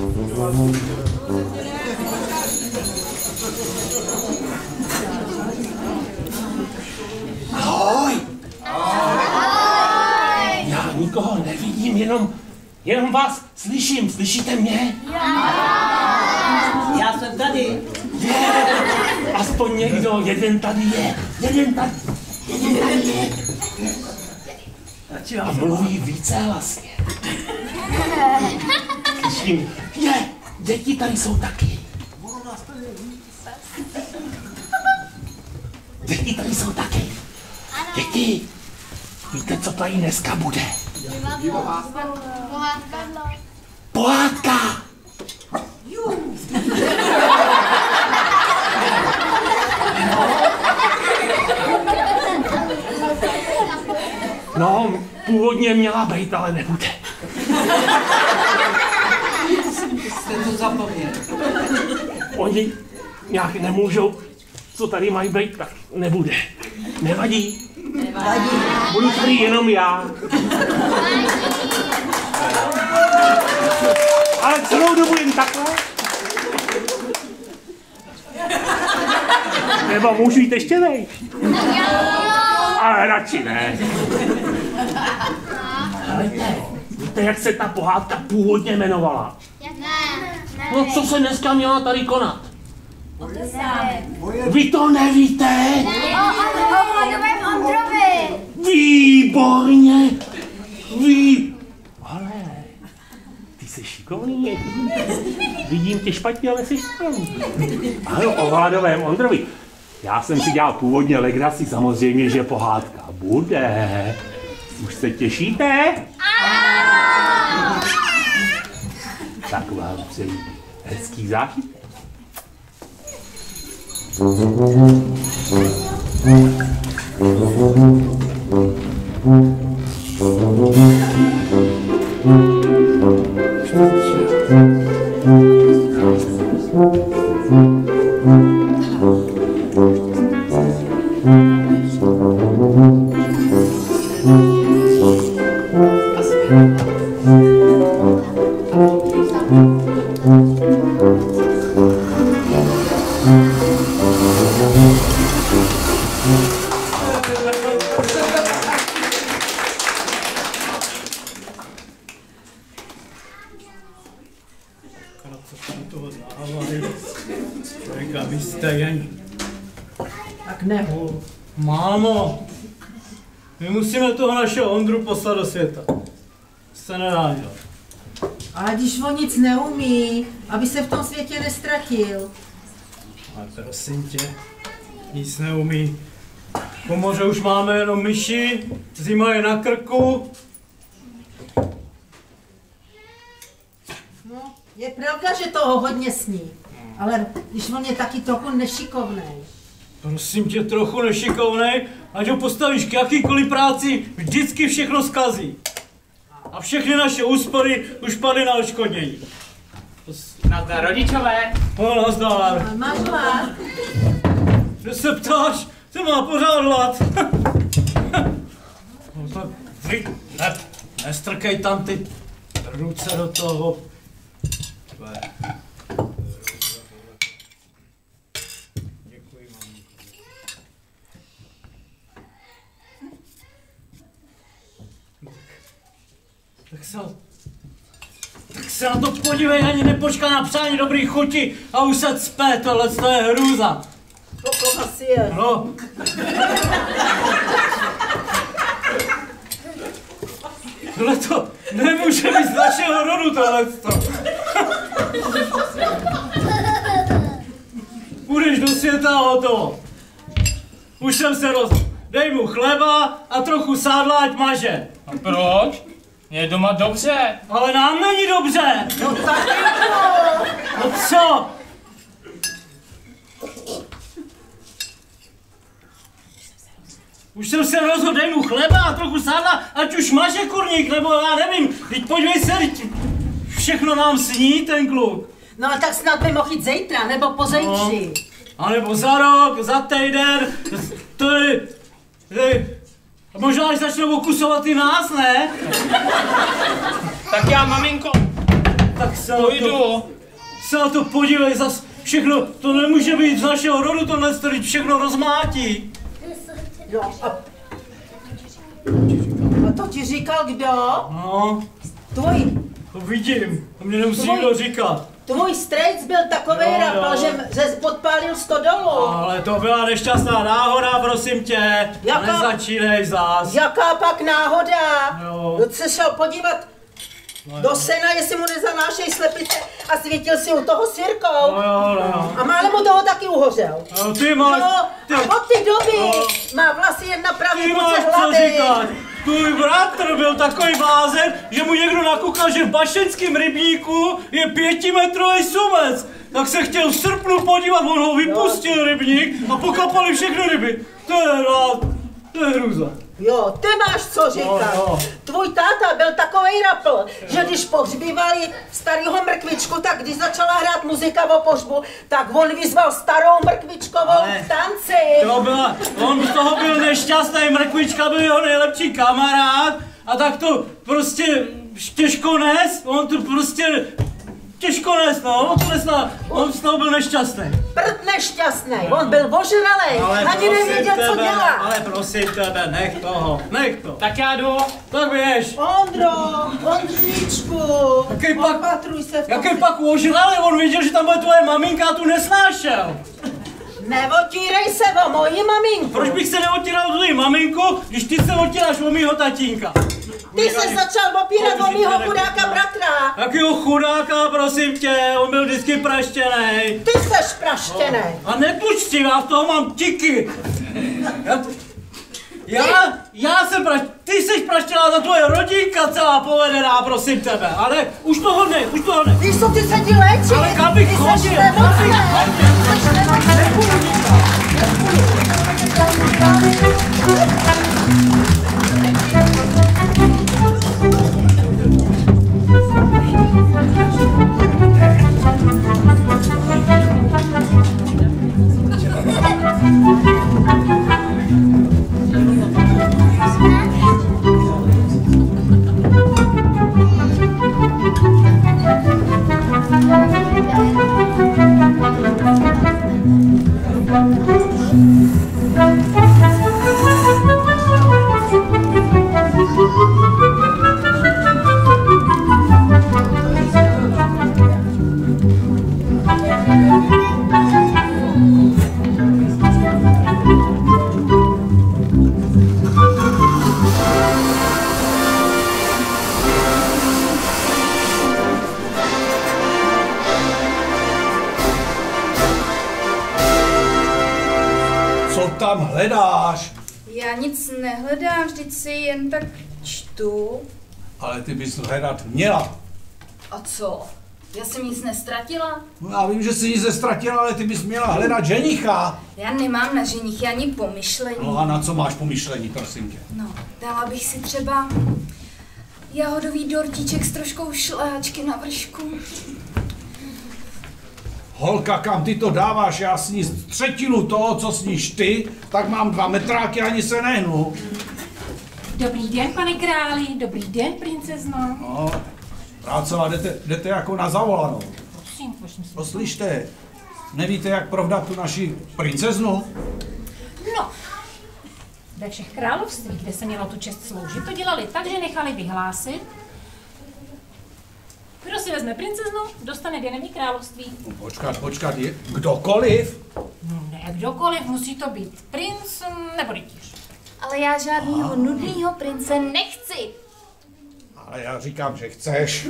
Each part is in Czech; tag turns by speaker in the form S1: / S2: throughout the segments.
S1: Ahoj! Ahoj! Já nikoho nevidím, jenom vás slyším. Slyšíte mě?
S2: Já jsem tady.
S1: Aspoň někdo, jeden tady je. A mluví více hlasně. Slyším, děti tady jsou taky. Děti tady jsou taky. Děti, víte, co tady dneska bude? Pohádka! No, původně měla být, ale nebude.
S2: Jste to zapomněli.
S1: Oni nějak nemůžou, co tady mají být, tak nebude. Nevadí. Budu tady jenom já. Ale celou dobu jen takhle. Nebo můžu jít ještě vejš? Ale radši ne. Víte, jak se ta pohádka původně jmenovala? No, co se dneska měla tady konat? Vy to nevíte?
S3: O hladovém Ondrovi.
S1: Výborně! Ale ty jsi šikovný. Vidím tě špatně, ale jsi šikovný. Ano, o hladovém Ondrovi. Já jsem si dělal původně legraci, samozřejmě, že pohádka bude. Už se těšíte? Tak vám přeji hezký zážitek.
S2: Tak nehu.
S4: Mámo, my musíme toho našeho Ondru poslat do světa. Se nedá dělat.
S2: Ale když on nic neumí, aby se v tom světě nestratil.
S4: Ale prosím tě, nic neumí. Po moře už máme jenom myši, zima je na krku.
S2: No, je pravda, že toho hodně sní. Ale když on je taky trochu nešikovnej.
S4: Prosím tě, trochu nešikovnej, ať ho postavíš k jakýkoliv práci, vždycky všechno zkazí. A všechny naše úspory už padly na odškodnění.
S5: Nazdar, rodičové.
S4: No, nazdar.
S2: Máš hlad?
S4: Že se ptáš, ty má pořád hlad. Vy, nestrkej tam ty ruce do toho. Děkuji, mami. Tak se na to podívej, ani nepočká na přání dobrý chuti a už se cpe, tohle je hrůza.
S2: To asi je.
S4: No. Tohle to nemůže být z našeho rodu, tohleto. Půjdeš do světa a hotovo. Už jsem se rozhodl. Dej mu chleba a trochu sádla, ať maže.
S5: A proč? Je doma dobře.
S4: Ale nám není dobře.
S2: No taky to.
S4: No co? Už jsem se rozhodl, dej mu chleba a trochu sádla, ať už maže kurník, nebo já nevím. Teď podívej se, všechno nám sní ten kluk.
S2: No a tak snad by mohl jít zítra, nebo pozejtří.
S4: A nebo za rok, za týden, to je... A možná až začnou okusovat i nás, ne?
S5: Tak já, maminko.
S4: Tak Tak se
S5: Pojdu.
S4: na to podívej, zas všechno, to nemůže být z našeho rodu, tohle stojí všechno rozmátí.
S2: Jo, a to ti říkal kdo?
S4: No,
S2: Tvoj,
S4: to vidím, to mě nemusí nikdo říkat.
S2: tvůj strejc byl takovej
S4: Jo,
S2: rapal,
S4: jo.
S2: že podpálil stodolu.
S4: Ale to byla nešťastná náhoda, prosím tě.
S2: Jaká?
S4: Nezačínej zás.
S2: Jaká pak náhoda?
S4: Jo.
S2: Kdo se šel podívat do sena, jestli mu nezanášej slepice a svítil si u toho sirkou.
S4: No.
S2: A málem mu toho taky uhořel.
S4: No, ty máš,
S2: No, a od té doby má vlasy jen na pravý
S4: ty
S2: kuce
S4: máš co
S2: hlavy.
S4: říkat. Tvůj bratr byl takový blázen, že mu někdo nakukal, že v bašenském rybníku je 5metrový sumec. Tak se chtěl v srpnu podívat, on ho vypustil rybník a pokapali všechny ryby. To je hrůza.
S2: Jo, ty máš co říkat.
S4: Jo.
S2: Tvůj táta byl takovej rapl, že když pohřbívali starého mrkvičku, tak když začala hrát muzika o pohřbu, tak on vyzval starou mrkvičkovou
S4: Ale
S2: k tanci.
S4: On z toho byl nešťastný, mrkvička byl jeho nejlepší kamarád a tak to prostě těžko nes, on to prostě těžko nes, no, on z toho byl nešťastný.
S2: Prd nešťastný, on byl ožralej, ani nevěděl, co dělá.
S4: Ale prosím tebe, nech to.
S5: Tak já jdu.
S4: Tak běž.
S2: Ondříčku, opatruj se v tom.
S4: Jaký pak ožralý, on věděl, že tam bude tvoje maminka a tu nesnášel.
S2: Neotírej se o moji maminku.
S4: Proč bych se neotíral o tvoji maminku, když ty se otíráš o mýho tatínka?
S2: Ty se začal opírat o mýho chudáka bratra.
S4: Jakýho chudáka, prosím tě, on byl vždycky praštěnej.
S2: Ty seš praštěnej.
S4: A netuč si, já z toho mám tiky. Já jsem ty jsi praštěná, za tvoje rodinka celá povedená, prosím tebe. Ale už toho ne.
S2: Víš, co ty se ti léčí?
S4: Ale kam bych
S2: Ty
S4: chodil?
S2: seš nemocný.
S6: Co tam hledáš?
S3: Já nic nehledám, vždyť si jen tak čtu.
S6: Ale ty bys hledat měla.
S3: A co? Já jsem nic nestratila?
S6: No já vím, že jsi nic ztratila, ale ty bys měla hledat ženicha.
S3: Já nemám na ženichy ani pomyšlení.
S6: No a na co máš pomyšlení, prosím tě?
S3: No, dala bych si třeba jahodový dortíček s troškou šlehačky na vršku.
S6: Holka, kam ty to dáváš? Já sníst třetinu toho, co sníš ty, tak mám 2 metráky, ani se nehnu.
S7: Dobrý den, pane králi, dobrý den, princezno.
S6: No, prácela, jdete jako na zavolanou.
S7: Prosím.
S6: No slyšte, nevíte, jak provdat tu naši princeznu?
S7: No, ve všech království, kde se mělo tu čest sloužit, to dělali tak, že nechali vyhlásit, kdo si vezme princeznu, dostane věnevní království.
S6: No, počkat, je kdokoliv?
S7: No, ne kdokoliv, musí to být princ nebo rytíř.
S3: Ale já žádnýho nudnýho prince nechci.
S6: Ale já říkám, že chceš.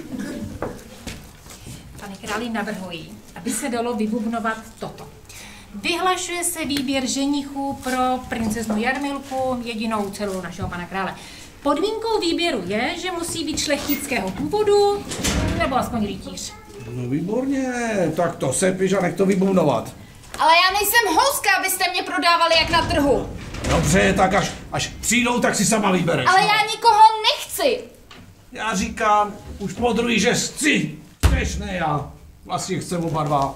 S7: Pane králi, navrhuji, aby se dalo vybubnovat toto. Vyhlašuje se výběr ženichů pro princeznu Jarmilku, jedinou dceru našeho pana krále. Podmínkou výběru je, že musí být šlechtického původu, nebo aspoň rytíř.
S6: No výborně, tak to sepiš a nech to vybubnovat.
S3: Ale já nejsem houska, abyste mě prodávali jak na trhu.
S6: Dobře, tak až přijdou, tak si sama vybereš.
S3: Ale
S6: no.
S3: já nikoho nechci.
S6: Já říkám, už podruhý, že chci. Chceš, ne já. Vlastně chcem oba dva.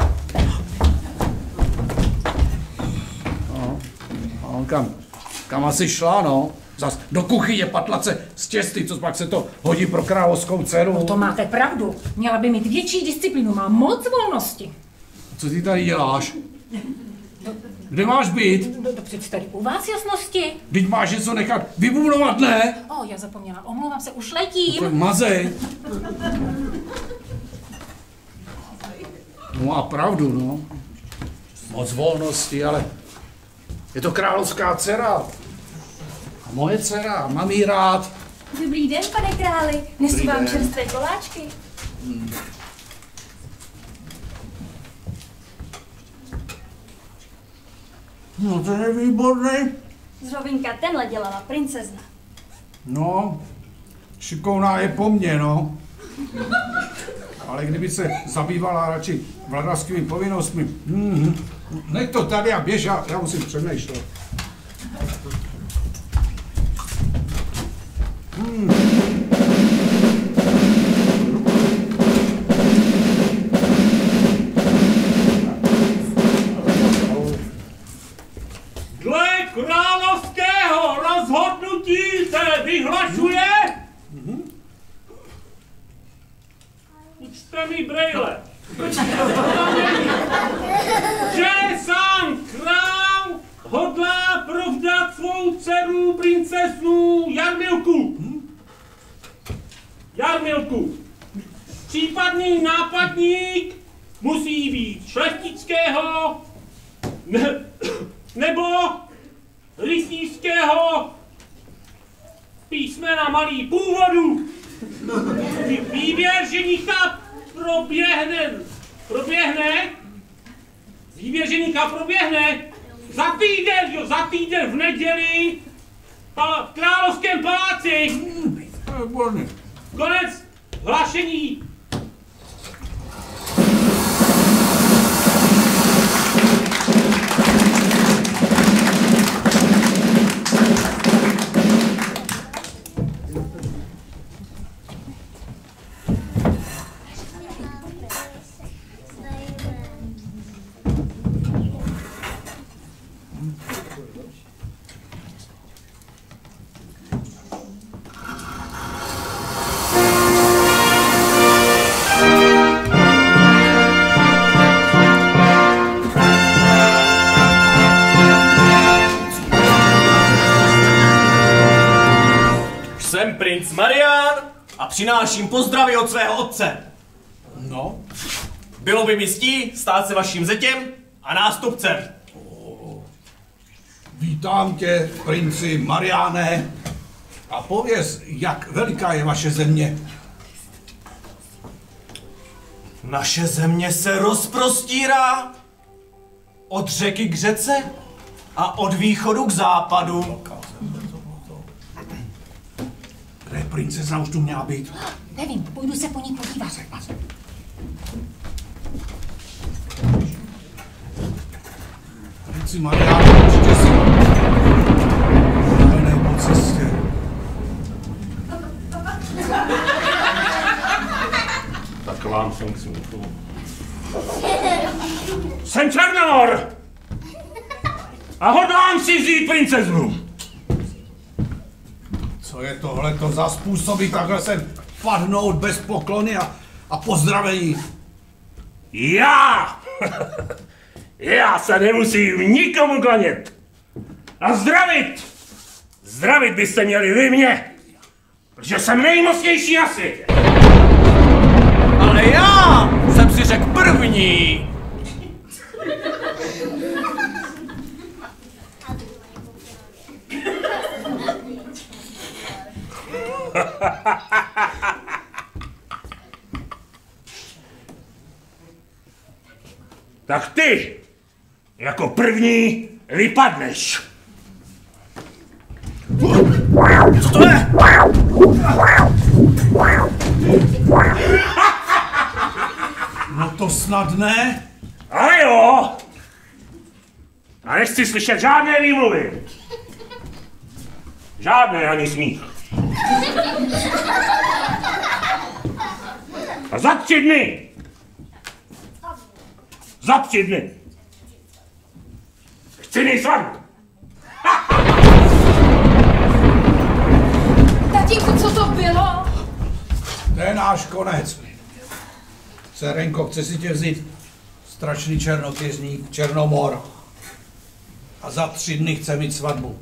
S6: No, kam asi šla, no? Zas do kuchyně patlace z těsty, co pak se to hodí pro královskou dceru.
S7: No to máte pravdu. Měla by mít větší disciplínu, má moc volnosti.
S6: Co ty tady děláš? Kde máš být?
S7: No přeci tady u vás jasnosti.
S6: Vždyť máš něco nechat vybubnovat, ne?
S7: Já zapomněla, omlouvám se, už letím.
S6: Mazej. No má pravdu, no. Moc volnosti, ale je to královská dcera. A moje dcera, mám jí rád.
S3: Dobrý den, pane králi. Nesu vám čerstvé koláčky.
S6: No to je výborný.
S3: Zrovínka tenhle dělala princezna.
S6: No, šikovná je po mně, no. Ale kdyby se zabývala radši vladařskými povinnostmi. Nech to tady a běž, já musím přemýšlet.
S1: Dle královského rozhodnutí se vyhlašuje... Učte mi brejle. Že sám král hodlá provdat svou dceru princeznu Jarmilku. Jarmilku. Případný nápadník musí být šlechtického nebo rytířského písmena malý původu. Výběr ženicha proběhne za týden v neděli v Královském paláci. Konec hlášení.
S8: Jsem princ Marián a přináším pozdravy od svého otce.
S6: No?
S8: Bylo by mi ctí stát se vaším zetěm a nástupcem.
S6: Vítám tě, princi Mariáne. A pověz, jak veliká je vaše země?
S8: Naše země se rozprostírá od řeky k řece a od východu k západu.
S6: Kde princezna už tu měla být?
S7: Nevím, půjdu se po ní podívat.
S6: Princi Mariáne, určitě si po cestě.
S1: Tak vám jsem k smíchu. Jsem Černor! A hodlám si vzít princeznu.
S6: Co je tohleto za způsoby takhle sem padnout bez poklony a pozdravení?
S1: Já! Já se nemusím nikomu klanět. A zdravit! Zdravit byste měli vy mě, protože jsem nejmocnější na světě.
S8: Ale já jsem si řekl první.
S1: Tak ty jako první vypadneš.
S8: Co to je?
S6: No to snad ne.
S1: Ale jo. A nechci slyšet žádné výmluvy. Žádné ani smích. A za 3 dny. Za 3 dny. Chci mít svatbu.
S3: Tatínku, co to bylo?
S6: To je náš konec. Serenko, chce si tě vzít strašný černokěžník, Černomor. A za 3 dny chce mít svatbu.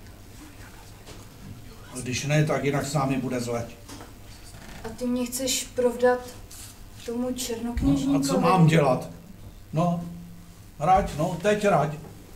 S6: A když ne, tak jinak s námi bude zle.
S3: A ty mě chceš provdat tomu černokněžníkovi?
S6: A co mám dělat? No, raď, no, teď raď.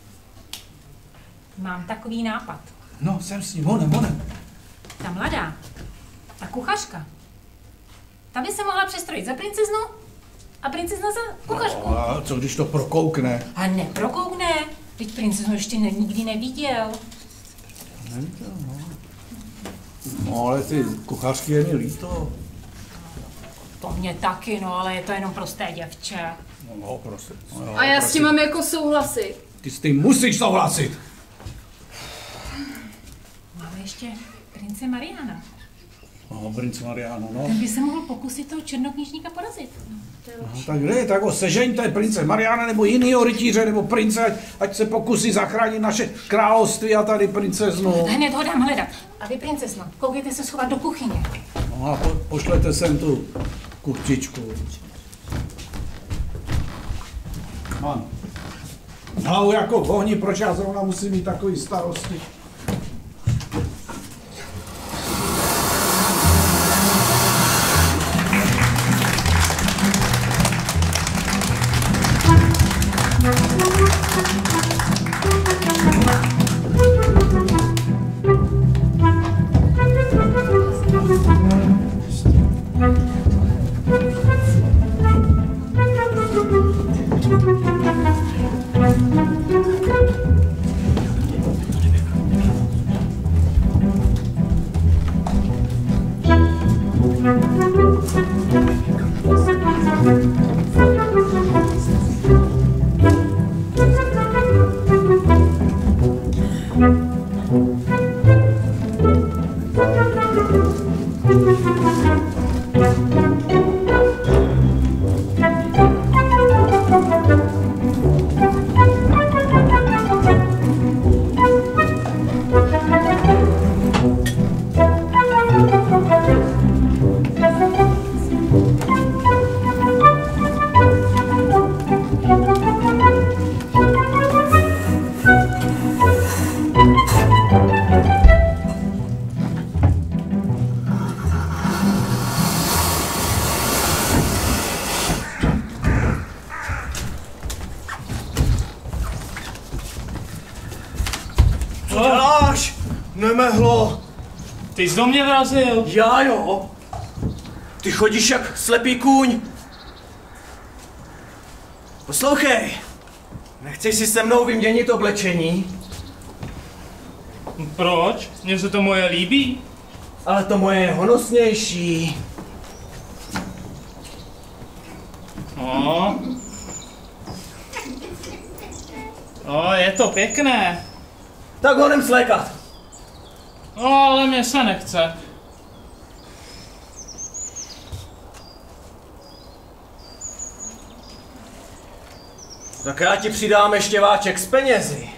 S7: Mám takový nápad.
S6: No, jsem s ním, honem.
S7: Ta mladá, ta kuchařka, ta by se mohla přestrojit za princeznu a princezna za kuchařku.
S6: No, a co když to prokoukne?
S7: A neprokoukne, teď princeznu ještě nikdy neviděl.
S6: Neviděl, no. No, ale ty kuchařky je mi líto.
S7: To mě taky, no, ale je to jenom prosté děvče.
S6: No, prostě. No, jo,
S3: A já s tím mám jako souhlasit.
S6: Ty s tím musíš souhlasit.
S7: Máme ještě prince Mariana.
S6: No, prince Mariano, no.
S7: Ten by se mohl pokusit toho černokněžníka porazit.
S6: No, tak kde, tak ho sežeňte, prince Mariana nebo jinýho rytíře nebo prince, ať se pokusí zachránit naše království a tady princeznu.
S7: Hned ho dám hledat. A vy, princezno, koukejte se schovat do kuchyně.
S6: No a pošlete sem tu kuchtičku. Mám hlavu jako v ohni, proč já zrovna musím mít takový starosti?
S8: Co děláš? Nemehlo.
S5: Ty jsi do mě vrazil.
S8: Já jo. Ty chodíš jak slepý kůň. Poslouchej. Nechceš si se mnou vyměnit oblečení?
S5: Proč? Mně se to moje líbí.
S8: Ale to moje je honosnější.
S5: No. No, je to pěkné.
S8: Tak honem slékat.
S5: No, ale mě se nechce.
S8: Tak já ti přidám ještě váček s penězi.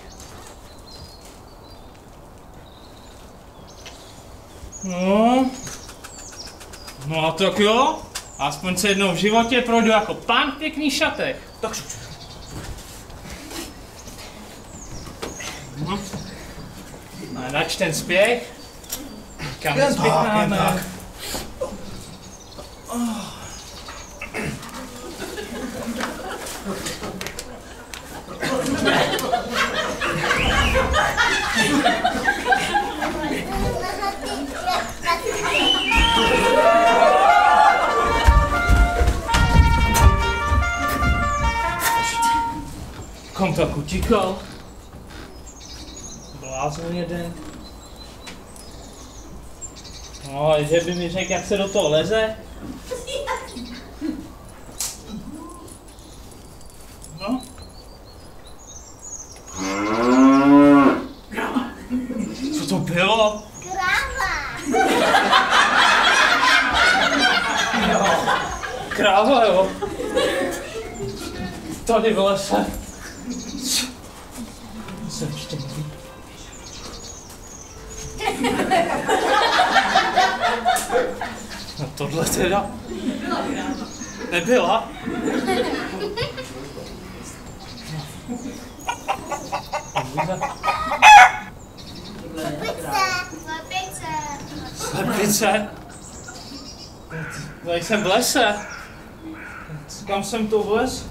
S5: No. No a tak jo. Aspoň se jednou v životě projdu jako pán v pěkných šatech.
S8: Tak šup.
S5: No. A nač ten spěch. Kam
S8: Jen
S5: nespěcháme.
S8: tak.
S5: Kom tak utíkal? Blázen jeden. No, že by mi řekl, jak se do toho leze. No. Co to bylo? Kráva, jo. Tady v lese. Se ještě mluví. No tohle teda... Nebyla? Slepice? Tady jsem v lese. Kam jsem to vlez?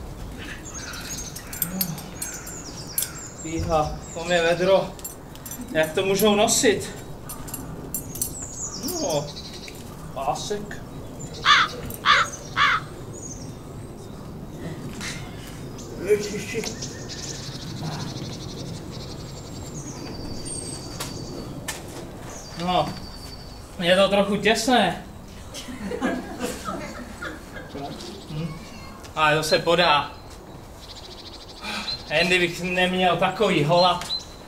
S5: Píha, to je vedro. Jak to můžou nosit? No, pásek. Ježiši. No, je to trochu těsné. Ale to se podá. Jen kdybych neměl takový hlad.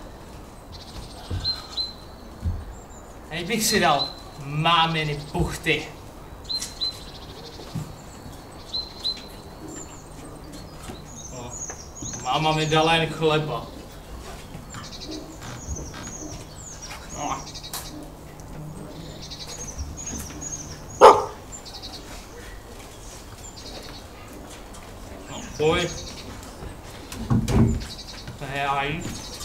S5: Teď bych si dal máminy buchty. No, máma mi dala jen chleba. No. Pojď. Hej.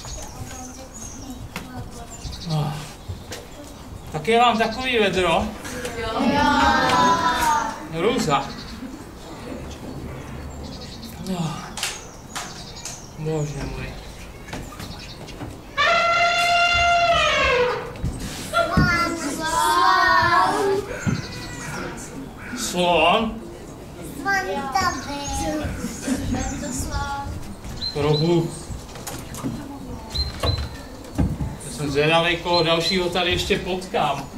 S5: No. Tak je vám takový vedro? Jo. Růza. No. Bože můj. Slon? Probu. Já jsem zvědavý, koho dalšího tady ještě potkám.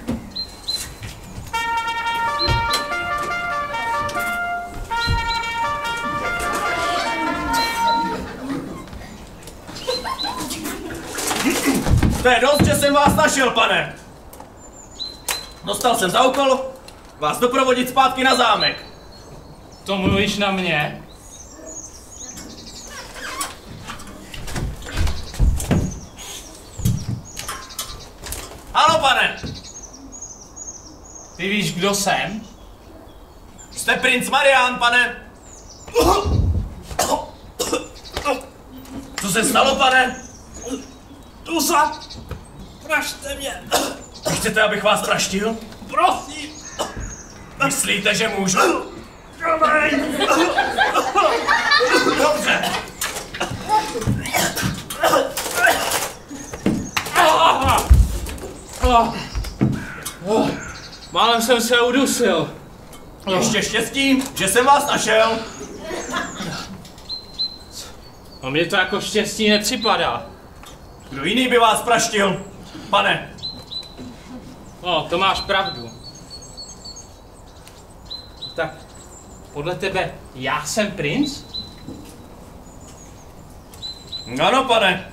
S8: To je dost, že jsem vás našel, pane. Dostal jsem za úkol vás doprovodit zpátky na zámek.
S5: To mluvíš na mě?
S8: Ano, pane.
S5: Ty víš, kdo jsem?
S8: Jste princ Marián, pane. Co se stalo, pane? Tusa, prašte mě. Chcete, abych vás praštil?
S5: Prosím.
S8: Myslíte, že můžu? Dobře.
S5: Málem jsem se udusil.
S8: Ještě štěstí, že jsem vás našel.
S5: No mně to jako štěstí nepřipadá.
S8: Kdo jiný by vás praštil, pane?
S5: No, to máš pravdu. Tak, podle tebe já jsem princ?
S8: Ano, pane.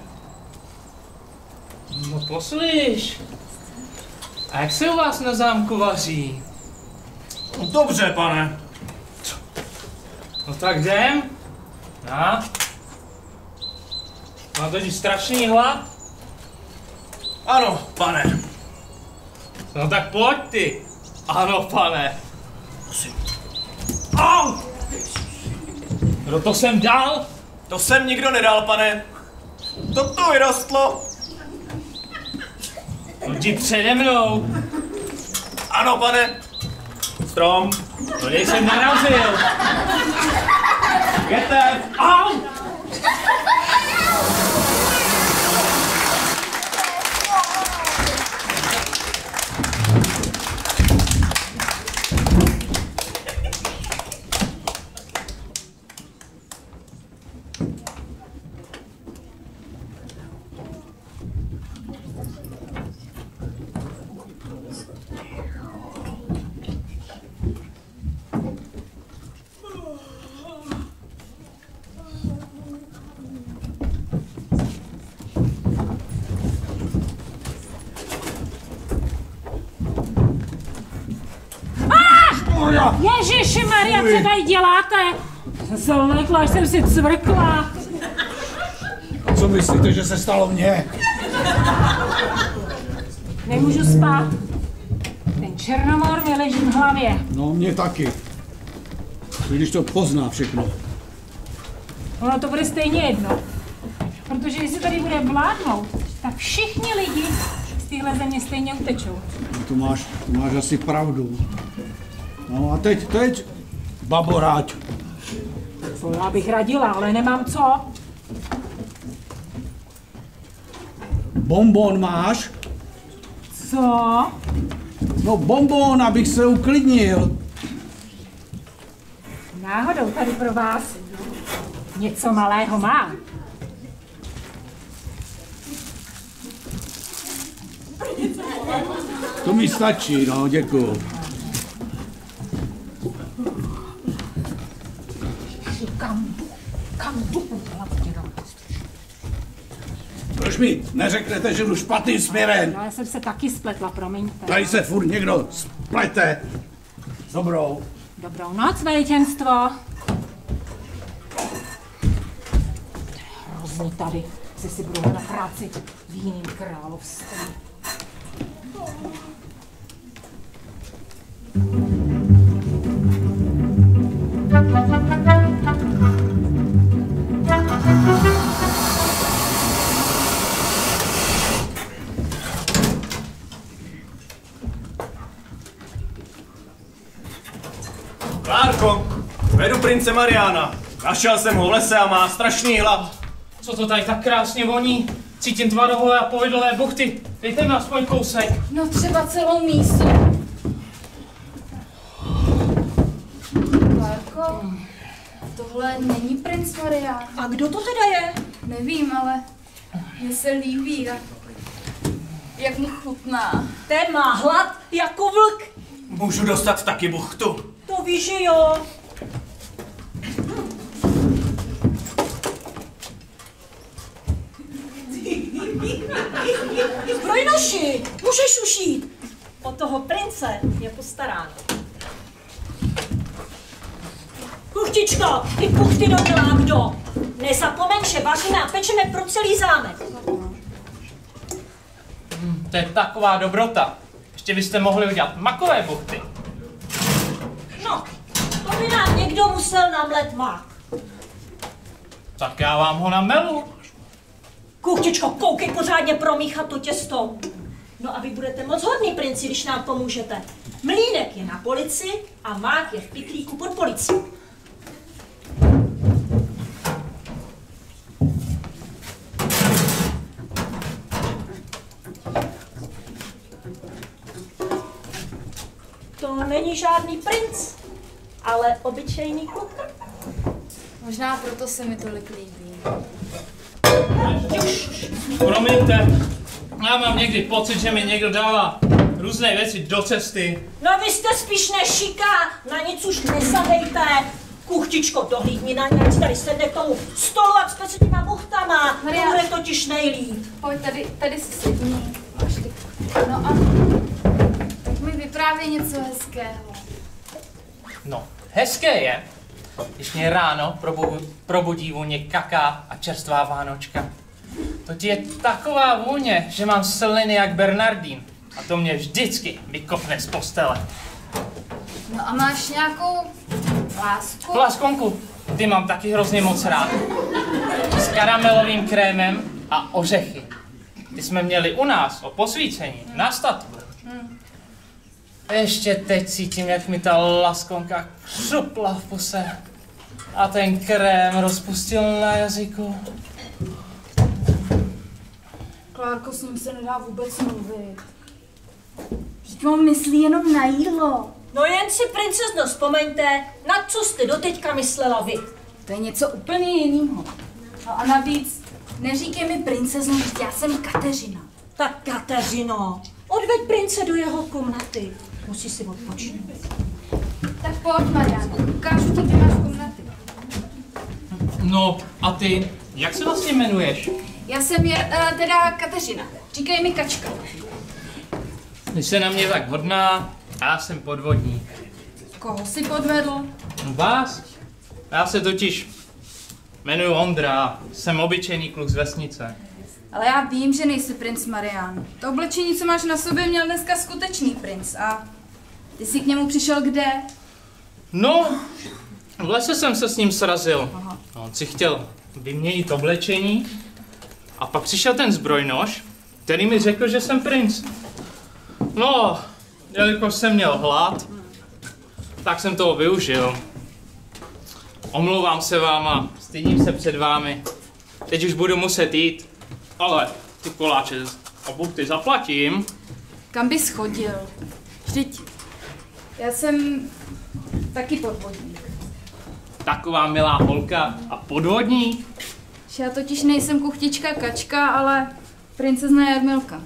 S5: No poslyš. A jak se u vás na zámku vaří?
S8: Dobře, pane.
S5: No tak jdem. A? Mám totiž strašný hlad.
S8: Ano, pane.
S5: No tak pojď ty. Ano, pane.
S8: Au!
S5: Kdo to jsem dal?
S8: To sem nikdo nedal, pane. To tu vyrostlo.
S5: Jdi přede mnou.
S8: Ano, pane. Strom.
S5: No nejsem narazil.
S8: Jděte.
S5: Au!
S7: Ježišimarja, co tady děláte? Jsem se vlekla, až jsem si cvrkla.
S6: A co myslíte, že se stalo mně?
S7: Nemůžu spát. Ten Černomor mi leží v hlavě.
S6: No, mě taky. Když to pozná všechno.
S7: Ono to bude stejně jedno. Protože jestli tady bude vládnout, tak všichni lidi z téhle země stejně utečou.
S6: No, to máš asi pravdu. No a teď, baboráť.
S7: Co já bych radila, ale nemám co.
S6: Bonbon máš?
S7: Co?
S6: No bonbon, abych se uklidnil.
S7: Náhodou tady pro vás něco malého mám.
S6: To mi stačí, no, děkuju.
S7: Kam jdu?
S6: Proč mi neřeknete, že jdu špatným směrem?
S7: No, já jsem se taky spletla, promiňte.
S6: Tady se furt někdo splete. Dobrou.
S7: Dobrou noc, veličenstvo. Hrozně tady, že si budou na práci v jiném království.
S8: Klárko, vedu prince Mariana. Našel jsem ho v lese a má strašný hlad.
S5: Co to tady tak krásně voní? Cítím tvarohové a povidlové buchty. Dejte mi aspoň kousek.
S3: No třeba celou mísu. Klárko, tohle není princ Marian.
S2: A kdo to teda je?
S3: Nevím, ale mně se líbí, jak mu chutná.
S2: Ten má hlad jako vlk.
S8: Můžu dostat taky buchtu?
S2: To víš, že jo. Zbrojnoši, můžeš ušít. O toho prince je postaráno. Kuchtičko, ty buchty dodělá kdo? Nezapomeň, že vaříme a pečeme pro celý zámek.
S5: To je taková dobrota. Ještě byste mohli udělat makové buchty.
S2: No, to by nám někdo musel namlet mák.
S5: Tak já vám ho namelu.
S2: Kuchtičko, koukej pořádně promíchat to těsto. No a vy budete moc hodný, princi, když nám pomůžete. Mlýnek je na polici a mák je v pytlíku pod policií. To není žádný princ, ale obyčejný kluk.
S3: Možná proto se mi tolik líbí.
S5: Promiňte, já mám někdy pocit, že mi někdo dává různé věci do cesty.
S2: No vy jste spíš nešiká, na nic už nesahejte. Kuchtičko, dohlídni na ně, ať tady sedne k tomu stolu a s těma buchtama. To bude totiž nejlíp.
S3: Pojď, tady si sedni. No a tak mi vyprávěj něco hezkého.
S5: No, hezké je, když mě ráno probudí vůně kaká a čerstvá vánočka. To je taková vůně, že mám sliny jak Bernardín. A to mě vždycky vykopne z postele.
S3: No a máš nějakou lásku?
S5: Láskonku, ty mám taky hrozně moc rád. S karamelovým krémem a ořechy. Ty jsme měli u nás o posvícení na statku. Ještě teď cítím, jak mi ta laskonka křupla v puse. A ten krém rozpustil na jazyku.
S3: Klárko, s ním se nedá vůbec mluvit. Vždyť on myslí jenom na jídlo.
S2: No jen si, princezno, vzpomeňte, na co jste doteďka myslela vy.
S3: To je něco úplně jiného. No a navíc, neříkej mi princezno, že já jsem Kateřina.
S2: Tak Kateřino, odveď prince do jeho komnaty. Musí si odpočinout.
S3: Tak pojď, Mariano, ukážu ti, kde máš komnaty.
S5: No a ty, jak se vlastně jmenuješ?
S3: Já jsem teda Kateřina. Říkej mi Kačka.
S5: Ty jsi na mě tak hodná a já jsem podvodník.
S3: Koho jsi podvedl?
S5: Vás? Já se totiž jmenuji Ondra, jsem obyčejný kluk z vesnice.
S3: Ale já vím, že nejsi princ Marian. To oblečení, co máš na sobě, měl dneska skutečný princ a Ty jsi k němu přišel kde?
S5: No, v lese jsem se s ním srazil. On si chtěl vyměnit oblečení a pak přišel ten zbrojnož, který mi řekl, že jsem princ. No, jelikož jsem měl hlad, tak jsem toho využil. Omlouvám se vám a stydím se před vámi. Teď už budu muset jít, ale ty koláče a buchty zaplatím.
S3: Kam bys chodil? Vždyť já jsem taky podvodník.
S5: Taková milá holka a podvodník.
S3: Já totiž nejsem kuchtička Kačka, ale princezna Jarmilka.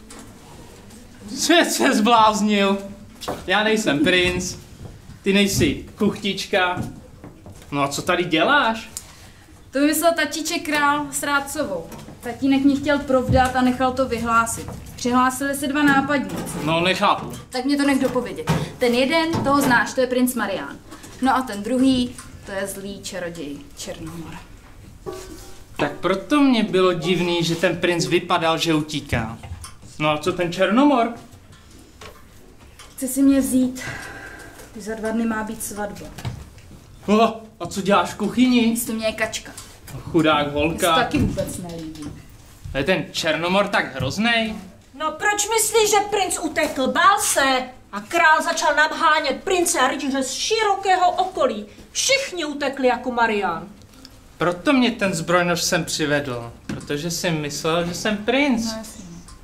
S5: Svět se zbláznil. Já nejsem princ, ty nejsi kuchtička. No a co tady děláš?
S3: To vymyslel tatíček král s rádcovou. Tatínek mě chtěl provdat a nechal to vyhlásit. Přihlásili se 2 nápadníci.
S5: No nechápu.
S3: Tak mě to nech dopovědět. Ten jeden, toho znáš, to je princ Marián. No a ten druhý, to je zlý čaroděj Černomor.
S5: Tak proto mě bylo divný, že ten princ vypadal, že utíká. No a co ten Černomor?
S3: Chce si mě vzít. Za 2 dny má být svatba.
S5: A co děláš v kuchyni?
S3: Místo mě je Kačka.
S5: Chudák
S3: Mně
S5: holka.
S3: se taky vůbec nelíbí.
S5: Je ten Černomor tak hroznej?
S2: No proč myslíš, že princ utekl? Bál se a král začal nabhánět prince a rytíře z širokého okolí. Všichni utekli jako Marián.
S5: Proto mě ten zbrojnož sem přivedl. Protože jsem myslel, že jsem princ.
S3: No jasně.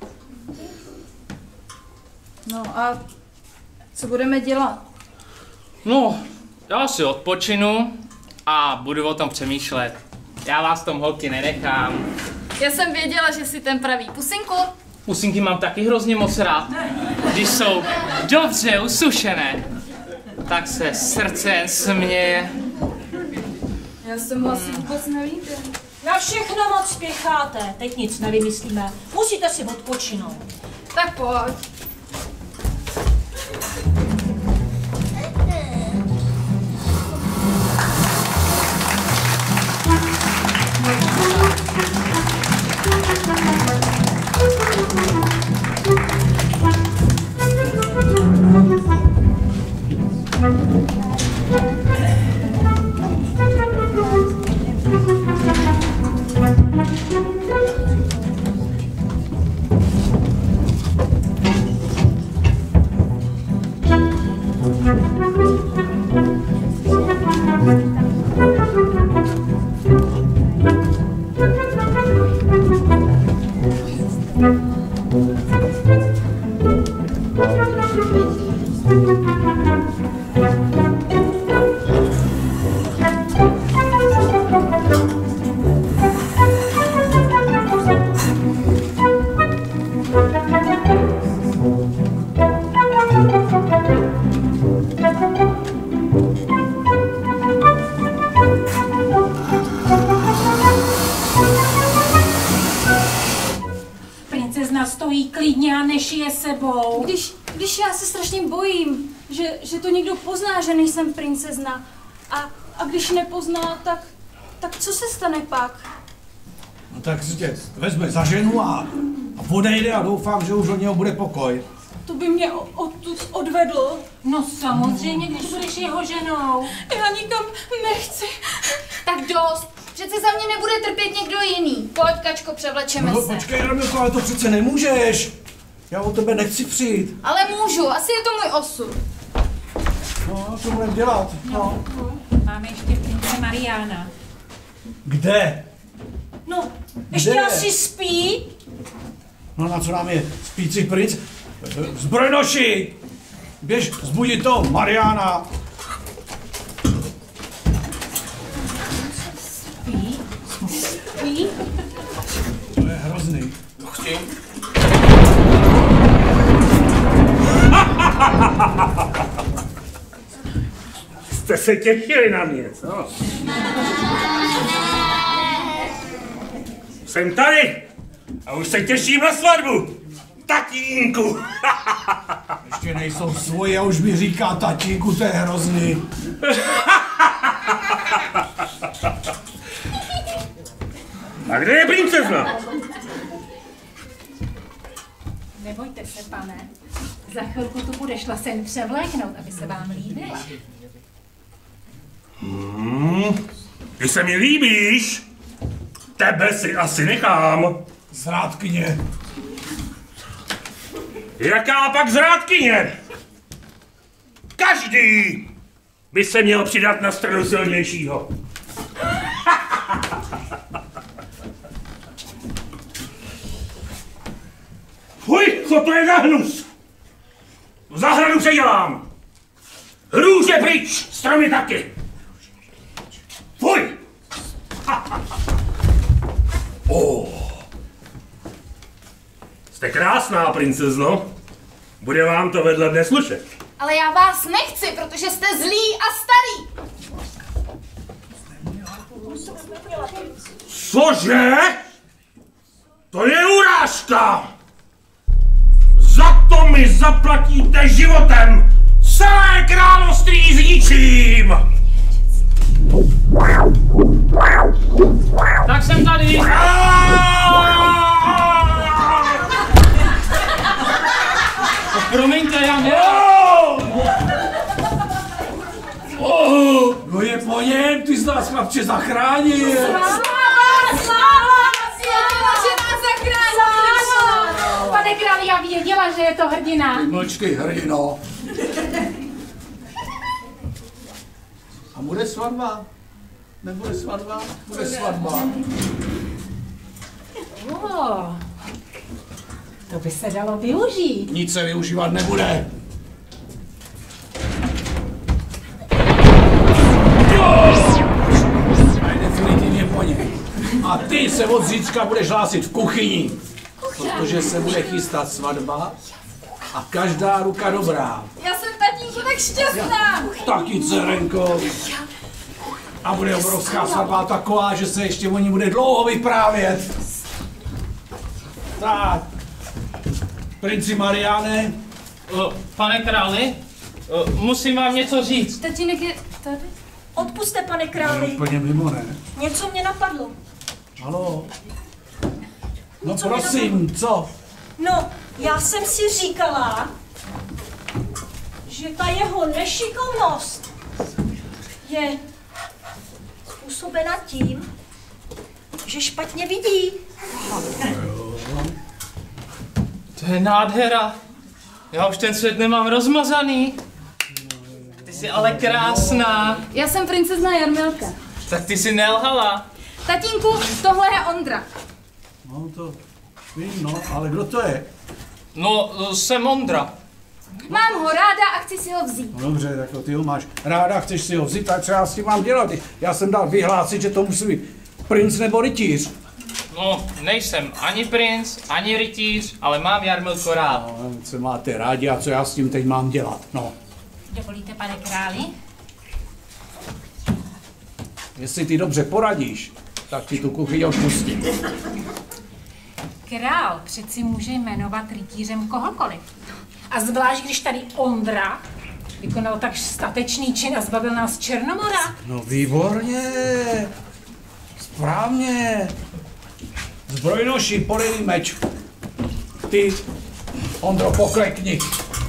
S3: No a co budeme dělat?
S5: No, já si odpočinu a budu o tom přemýšlet. Já vás tom holky nenechám.
S3: Já jsem věděla, že jsi ten pravý. Pusinku?
S5: Pusinky mám taky hrozně moc rád. Když jsou dobře usušené, tak se srdce směje.
S3: Já jsem mu asi vůbec nelíbím.
S2: Na všechno moc spěcháte, teď nic nevymyslíme. Musíte si odpočinout.
S3: Tak pojď.
S7: Princezna stojí klidně a nešije sebou.
S3: Když já se strašně bojím, že to někdo pozná, že nejsem princezna. A když nepozná, tak co se stane pak?
S6: No tak si tě vezme za ženu a odejde a doufám, že už od něho bude pokoj.
S3: To by mě odtud odvedl.
S7: No samozřejmě, když budeš jeho ženou.
S3: Já nikam nechci. Tak dost. Přece za mě nebude trpět někdo jiný. Pojď, Kačko, převlečeme se.
S6: Počkej, Jarmilko, ale to přece nemůžeš. Já o tebe nechci přijít.
S3: Ale můžu, asi je to můj osud.
S6: No, co budeme dělat?
S7: No. Máme ještě prince Mariána.
S6: Kde?
S2: No, ještě asi spí.
S6: No na co nám je spící princ? Zbrojnoši! Běž zbudit to Mariána.
S2: Spí?
S6: To je hrozný.
S1: Jste se těšili na mě, co? Jsem tady a už se těším na svatbu. Tatínku!
S6: Ještě nejsou svoji a už mi říká tatínku, to je hrozný.
S1: A kde je princezna?
S7: Nebojte se, pane. Za chvilku tu bude šla sem převléknout, aby se vám líbila.
S1: Ty se mi líbíš, tebe si asi nechám.
S6: Zrádkyně.
S1: Jaká pak zrádkyně? Každý by se měl přidat na stranu silnějšího. Fuj, co to je za hnus? Zahradu předělám. Růže pryč, stromy taky. Fuj! Jste krásná, princezno. Bude vám to vedle dne slušet.
S9: Ale já vás nechci, protože jste zlý a starý.
S1: Cože? To je urážka! Za to mi zaplatíte životem! Celé království zničím!
S5: Tak jsem tady! Promiňte, já ne...
S6: No je po něm, ty jsi nás chlapče zachránil.
S9: Sláva, že nás zachránil.
S7: Pane králi, já věděla, že je to hrdina.
S6: Mlčky, hrdino. A bude svatba? Nebude svatba? Bude svatba.
S7: To by se dalo využít.
S6: Nic se využívat nebude. A je definitivně po něj. A ty se od zítřka budeš hlásit v kuchyni. Protože se bude chystat svatba a každá ruka dobrá.
S9: Já jsem tatínku tak šťastná.
S6: Taky, dcerenko. A bude obrovská svatba taková, že se ještě o ní bude dlouho vyprávět. Tak. Princi Mariáne.
S5: Pane králi, musím vám něco říct.
S3: Tatínek je tady?
S2: Odpusťte, pane králi.
S6: Úplně mimo, ne?
S2: Něco mě napadlo.
S6: Haló. No prosím, co?
S2: No, já jsem si říkala, že ta jeho nešikovnost je způsobena tím, že špatně vidí.
S5: To je nádhera. Já už ten svět nemám rozmazaný. Ty jsi ale krásná.
S3: Já jsem princezna Jarmilka.
S5: Tak ty jsi nelhala.
S3: Tatínku, tohle je Ondra.
S6: No to vím, no, ale kdo to je?
S5: No, jsem Ondra.
S3: Mám ho ráda a chci si ho vzít.
S6: No dobře, tak ty ho máš ráda, chceš si ho vzít, tak co já s tím mám dělat? Já jsem dal vyhlásit, že to musí být princ nebo rytíř.
S5: No, nejsem ani princ, ani rytíř, ale mám Jarmilko rád.
S6: No, co máte rádi a co já s tím teď mám dělat, no.
S7: Dovolíte, pane králi?
S6: Jestli ty dobře poradíš, tak ti tu kuchyni odpustím.
S7: Král přeci může jmenovat rytířem kohokoliv. A zvlášť, když tady Ondra vykonal tak statečný čin a zbavil nás Černomora.
S6: No výborně, správně. Zbrojnoši, podej meč. Ty, Ondro, poklekni.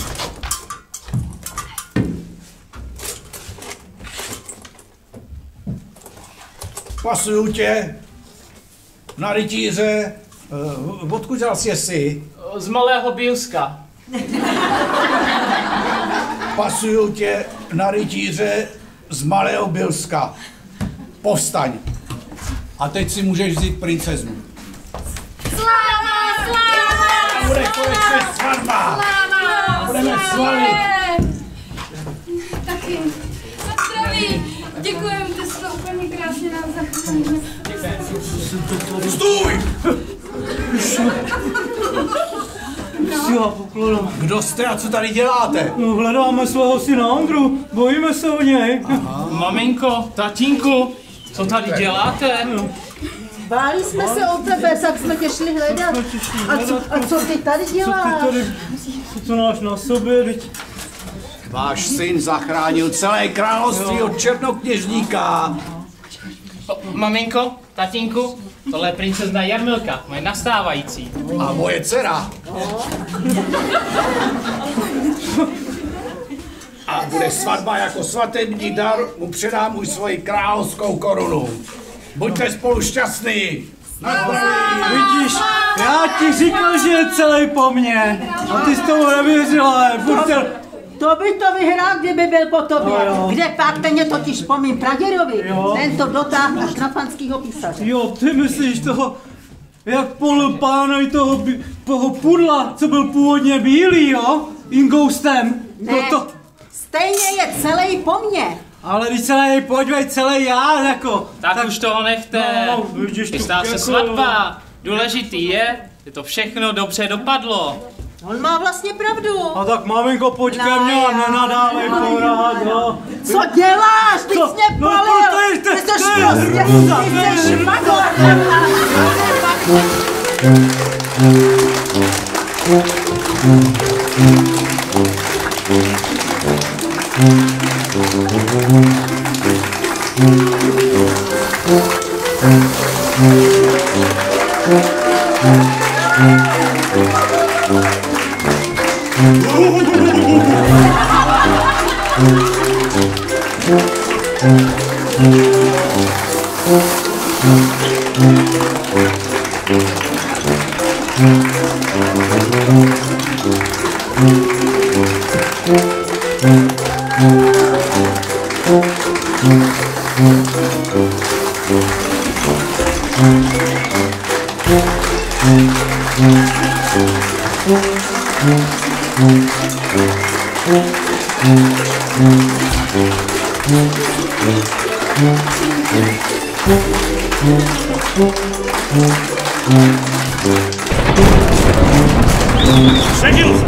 S6: Pasuju tě na rytíře. Odkud zase jsi?
S5: Z Malého Bílska.
S6: Pasuju tě na rytíře z Malého Bílska. Povstaň. A teď si můžeš vzít princeznu.
S9: Sláva, sláva.
S6: Bude konečně svatba. Budeme slavit.
S3: Taky. Na zdraví. Děkujeme, ty jsi to úplně krásně nám zachránil.
S6: Stůj!
S4: Já poklonu.
S6: Kdo jste a co tady děláte?
S4: No, hledáme svého syna Ondru, bojíme se o něj.
S5: Maminko, tatínku, co tady děláte?
S10: Báli jsme se o tebe, tak jsme tě šli hledat. A co ty tady děláš?
S4: Co to máš na sobě, teď?
S6: Váš syn zachránil celé království od černokněžníka.
S5: Maminko, tatínku, tohle je princezna Jarmilka, moje nastávající.
S6: A moje dcera. A bude svatba jako svatební dar, mu předám už svoji královskou korunu. Buďte spolu šťastný.
S4: Vidíš, já ti říkal, že je celý po mně. A ty s tomu nevěřila,
S10: To by to vyhrál, kdyby byl po tobě. No, kde pak ten je totiž po mým pradědovi. Ten to dotáhl až na panskýho písaře.
S4: Jo, ty myslíš toho, jak polil pána i toho pudla, co byl původně bílý, jo? Ingoustem.
S10: Ne, stejně je celý po mně.
S4: Ale když celý, pojďme celý já, jako.
S5: Tak už toho nechte.
S4: No, vidíš,
S5: chystá se svatba. Důležitý je, že to všechno dobře dopadlo.
S10: On má vlastně pravdu.
S4: A tak maminko, pojď ke mně a nenadávej pořád, no.
S10: Co děláš? Ty jsi mě palil. Ty jsi prostě, ty jsi špagor.
S1: Seděl!